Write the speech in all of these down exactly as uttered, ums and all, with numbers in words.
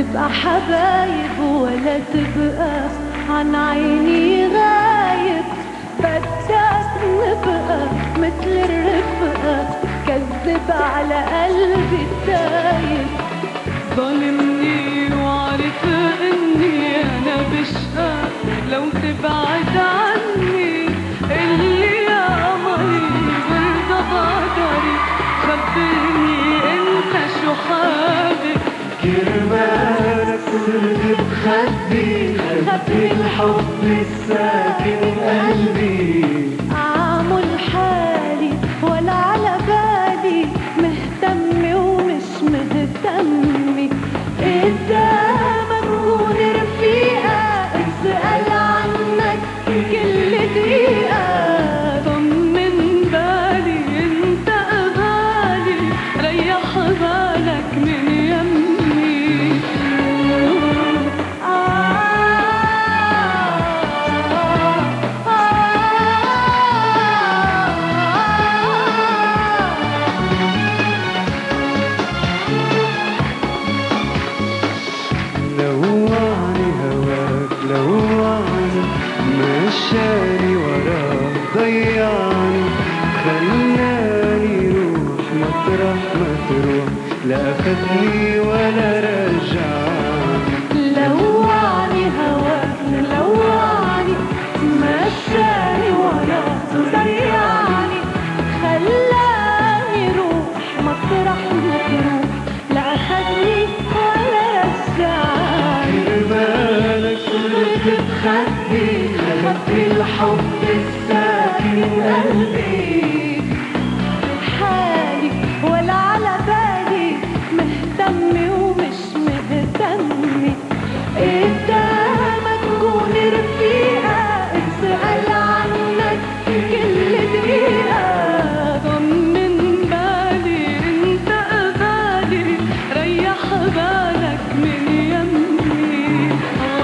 نبقى حبايب ولا تبقى عن عيني غايب. بدك نبقى مثل الرفقة كذب على قلبي التايب. ظالمني وعرف اني انا بشقى لو تبعد عني. اللي يا قمري برضى قدري خبرني انت شو حابب. كرمالك صرت بخبي خبي الحب الساكن قلبي. أعمل حالي ولا على بالي مهتمة ومش مهتمة. قدامك كون رفيقة اسأل عنك كل دقيقة. طمن بالي انت غالي ريح بالك من يمي. لوعني هواك لوعني مشاني وراك ضيعني. خلاني روح مطرح ما تروح لا أخذني ولا رجعني. لوعني هواك لوعني مشاني وراك ضيعني. خلاني روح مطرح ما تروح لا أخذني ولا رجعني. كرمالك صرت بخبي خبي الحب الساكن قلبي. حالي ولا على بالي مهتمة ومش مهتمة. قدامك كون رفيقة اسأل عنك كل دقيقة. طمن بالي انت غالي ريح بالك من يمي.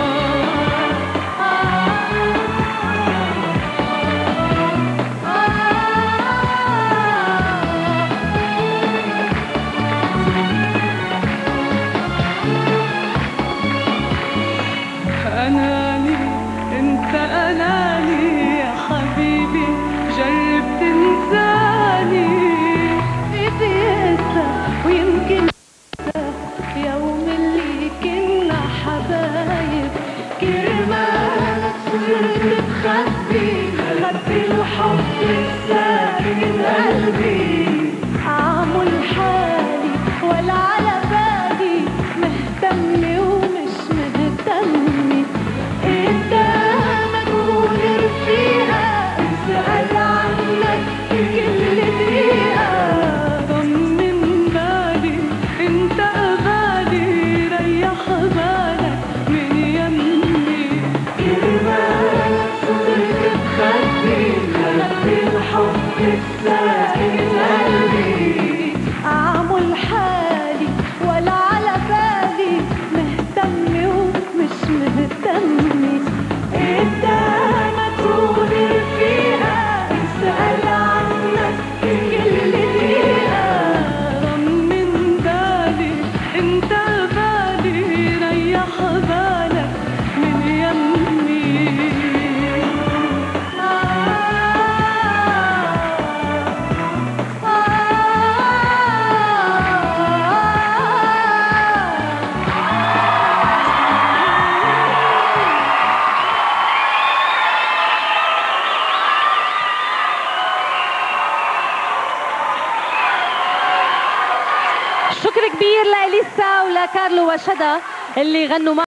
أناني أنت أناني يا حبيبي جرب تنساني. بدي انسى ويمكن يوم اللي كنا حبايب. كرمالك صرت بخبي خبي الحب الساكن قلبي. أعمل حالي ولا على بالي مهتمة ومش مهتمة. قدامك كون رفيقة اسأل عنك كل دقيقة. طمن بالي أنت غالي ريح بالك من يمي. كرمالك صرت بخبي خبي الحب الساكن قلبي. أعمل حالي ولا على بالي مهتمة ومش مهتمة. قدامك كون رفيقة اسأل عنك كل دقيقة. طمن بالي أنت غالي ريح بالك من يمي. شكر كبير لإليسا ولكارلو وشدا اللي غنوا